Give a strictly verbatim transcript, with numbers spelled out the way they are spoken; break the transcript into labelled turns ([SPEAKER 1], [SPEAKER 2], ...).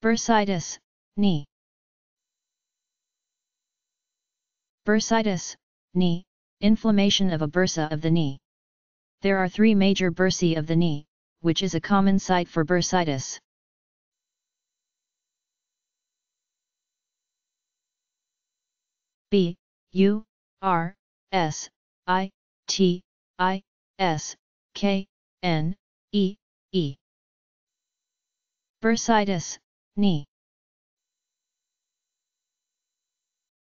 [SPEAKER 1] Bursitis, knee. Bursitis, knee, inflammation of a bursa of the knee. There are three major bursae of the knee, which is a common site for bursitis. B, U, R, S, I, T, I, S, K, N, E, E. Bursitis, knee.